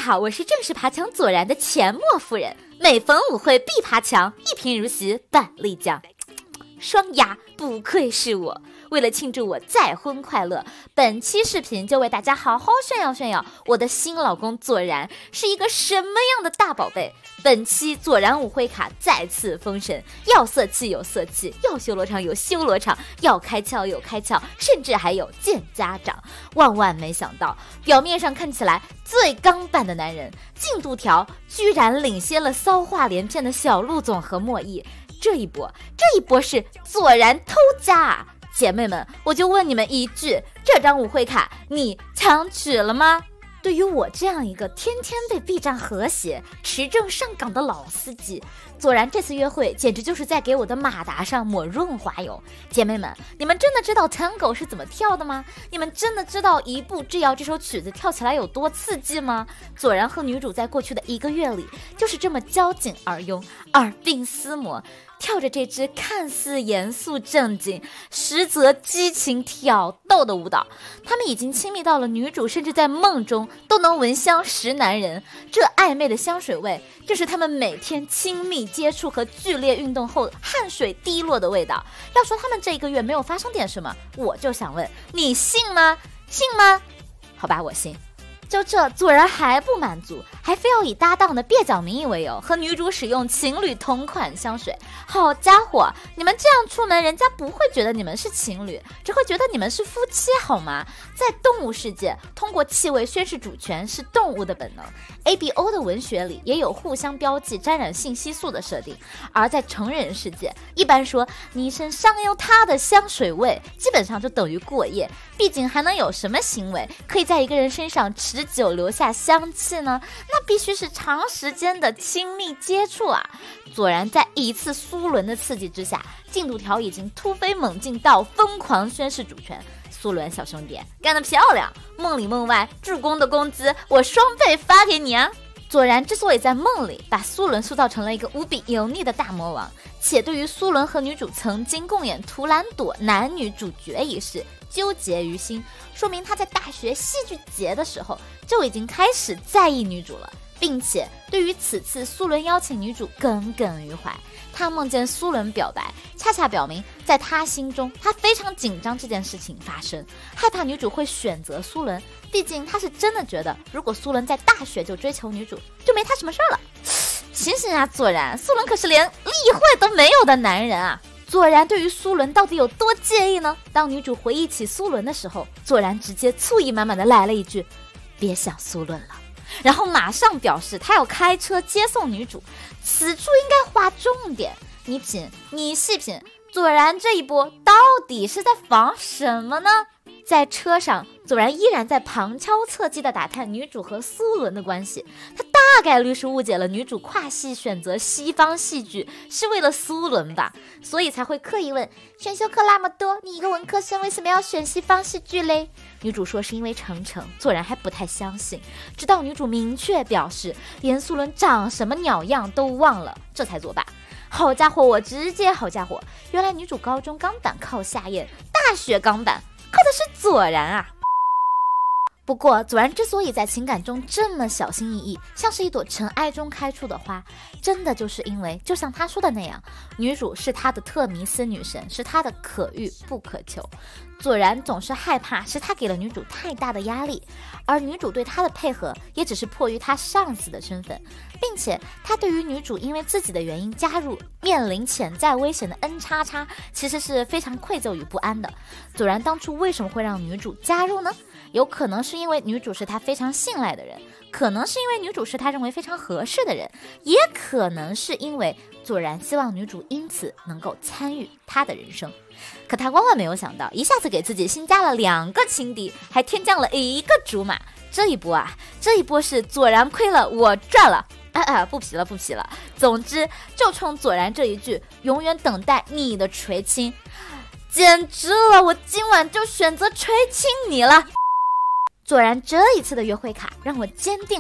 好，我是正式爬墙左然的钱默夫人，每逢舞会必爬墙，一贫如洗，板栗酱。双鸭，不愧是我。为了庆祝我再婚快乐，本期视频就为大家好好炫耀炫耀我的新老公左然是一个什么样的大宝贝。本期左然舞会卡再次封神，要色气有色气，要修罗场有修罗场，要开窍有开窍，甚至还有见家长。万万没想到，表面上看起来最刚板的男人，进度条居然领先了骚话连篇的小陆总和莫弈。这一波是左然偷家啊！姐妹们，我就问你们一句，这张舞会卡你抢取了吗？对于我这样一个天天被 B 站和谐持证上岗的老司机，左然这次约会简直就是在给我的马达上抹润滑油。姐妹们，你们真的知道 Tango 是怎么跳的吗？你们真的知道一步之遥这首曲子跳起来有多刺激吗？左然和女主在过去的1个月里就是这么交颈而拥，耳鬓厮磨，跳着这支看似严肃正经实则激情挑逗的舞蹈。他们已经亲密到了女主甚至在梦中都能闻香识男人，这暧昧的香水味就是他们每天亲密接触和剧烈运动后汗水滴落的味道。要说他们这1个月没有发生点什么，我就想问你信吗？信吗？好吧，我信。就这，左然还不满足，还非要以搭档的蹩脚名义为由和女主使用情侣同款香水。好家伙，你们这样出门，人家不会觉得你们是情侣，只会觉得你们是夫妻好吗？在动物世界，通过气味宣示主权是动物的本能。ABO 的文学里也有互相标记沾染信息素的设定，而在成人世界，一般说你身上有他的香水味，基本上就等于过夜。毕竟还能有什么行为可以在一个人身上持久留下香气呢？那必须是长时间的亲密接触啊！左然在一次苏伦的刺激之下，进度条已经突飞猛进到疯狂宣示主权。苏伦小兄弟干得漂亮，梦里梦外助攻的工资我双倍发给你啊！左然之所以在梦里把苏伦塑造成了一个无比油腻的大魔王，且对于苏伦和女主曾经共演图兰朵男女主角一事纠结于心，说明他在大学戏剧节的时候就已经开始在意女主了，并且对于此次苏伦邀请女主耿耿于怀。他梦见苏伦表白，恰恰表明在他心中他非常紧张这件事情发生，害怕女主会选择苏伦，毕竟他是真的觉得如果苏伦在大学就追求女主，就没他什么事了。醒醒啊左然，苏伦可是连例会都没有的男人啊！左然对于苏伦到底有多介意呢？当女主回忆起苏伦的时候，左然直接醋意满满的来了一句，别想苏伦了，然后马上表示他要开车接送女主。此处应该划重点，你品，你细品，左然这一波到底是在防什么呢？在车上，左然依然在旁敲侧击地打探女主和苏伦的关系，他大概率是误解了女主跨系选择西方戏剧是为了苏伦吧，所以才会刻意问选修课那么多，你一个文科生为什么要选西方戏剧嘞？女主说是因为程程，左然还不太相信，直到女主明确表示连苏伦长什么鸟样都忘了，这才作罢。好家伙，我直接好家伙，原来女主高中钢板靠夏燕，大学钢板靠的是左然啊！不过左然之所以在情感中这么小心翼翼，像是一朵尘埃中开出的花，真的就是因为就像他说的那样，女主是他的特弥斯女神，是他的可遇不可求。左然总是害怕是他给了女主太大的压力，而女主对他的配合也只是迫于他上司的身份，并且他对于女主因为自己的原因加入面临潜在危险的 N 叉叉其实是非常愧疚与不安的。左然当初为什么会让女主加入呢？有可能是因为女主是他非常信赖的人，可能是因为女主是他认为非常合适的人，也可能是因为左然希望女主因此能够参与他的人生。可他万万没有想到，一下子给自己新加了2个情敌，还添降了1个竹马。这一波是左然亏了，我赚了。不皮了。总之，就冲左然这一句永远等待你的垂青，简直了，我今晚就选择垂青你了。左然这一次的约会卡让我坚定了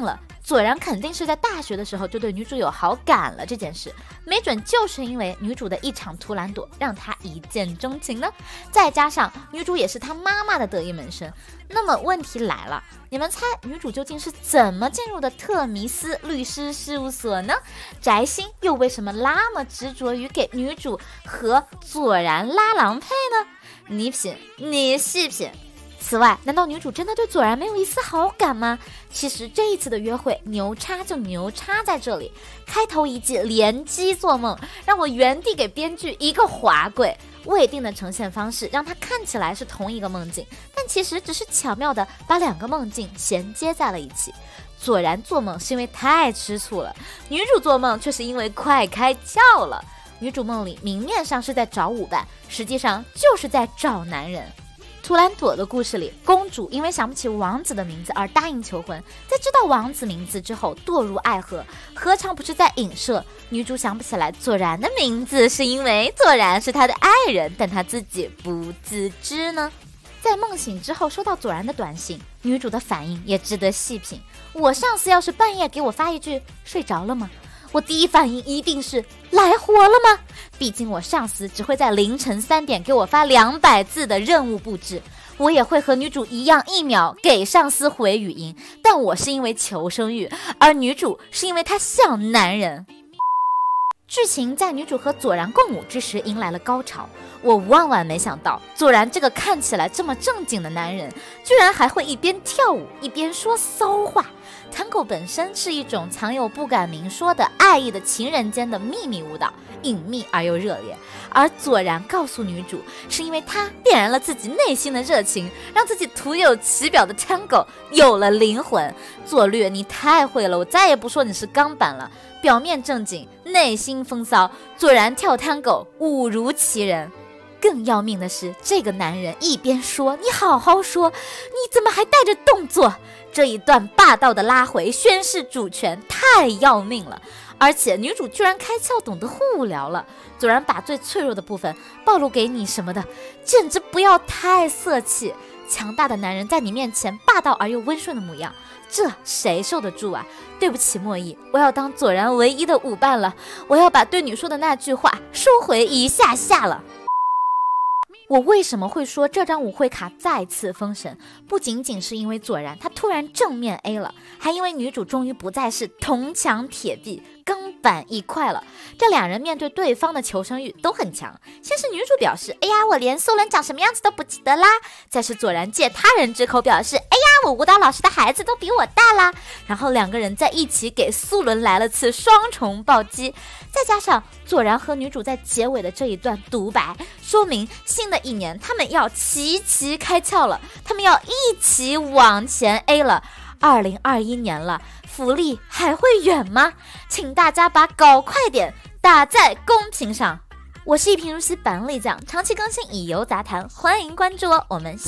左然肯定是在大学的时候就对女主有好感了，这件事没准就是因为女主的一场图兰朵让他一见钟情呢。再加上女主也是他妈妈的得意门生，那么问题来了，你们猜女主究竟是怎么进入的特弥斯律师事务所呢？翟星又为什么那么执着于给女主和左然拉郎配呢？你品，你细品。此外，难道女主真的对左然没有一丝好感吗？其实这一次的约会牛叉就牛叉在这里，开头一季连击做梦，让我原地给编剧一个滑跪。未定的呈现方式让它看起来是同一个梦境，但其实只是巧妙的把两个梦境衔接在了一起。左然做梦是因为太吃醋了，女主做梦却是因为快开窍了。女主梦里明面上是在找舞伴，实际上就是在找男人。图兰朵的故事里，公主因为想不起王子的名字而答应求婚，在知道王子名字之后堕入爱河，何尝不是在影射女主想不起来左然的名字是因为左然是她的爱人，但她自己不自知呢？在梦醒之后收到左然的短信，女主的反应也值得细品。我上司要是半夜给我发一句睡着了吗，我第一反应一定是来活了吗？毕竟我上司只会在凌晨3点给我发200字的任务布置，我也会和女主一样1秒给上司回语音，但我是因为求生欲，而女主是因为她像男人。剧情在女主和左然共舞之时迎来了高潮，我万万没想到左然这个看起来这么正经的男人，居然还会一边跳舞一边说骚话。Tango 本身是一种藏有不敢明说的爱意的情人间的秘密舞蹈，隐秘而又热烈。而左然告诉女主，是因为他点燃了自己内心的热情，让自己徒有其表的 Tango 有了灵魂。左略，你太会了，我再也不说你是钢板了。表面正经，内心风骚，左然跳 Tango 舞如其人。更要命的是，这个男人一边说你好好说，你怎么还带着动作？这一段霸道的拉回宣示主权太要命了。而且女主居然开窍懂得互聊了，左然把最脆弱的部分暴露给你什么的，简直不要太色气。强大的男人在你面前霸道而又温顺的模样，这谁受得住啊？对不起莫弈，我要当左然唯一的舞伴了，我要把对你说的那句话收回一下下了。我为什么会说这张舞会卡再次封神？不仅仅是因为左然他突然正面 A 了，还因为女主终于不再是铜墙铁壁钢板一块了。这两人面对对方的求生欲都很强。先是女主表示，哎呀，我连素伦长什么样子都不记得啦。再是左然借他人之口表示，哎呀，我舞蹈老师的孩子都比我大啦。然后两个人在一起给素伦来了次双重暴击。再加上左然和女主在结尾的这一段独白，说明新的一年他们要齐齐开窍了，他们要一起往前 A 了。2021年了，福利还会远吗？请大家把搞快点打在公屏上。我是一贫如洗板栗酱，长期更新以油杂谈，欢迎关注我，我们下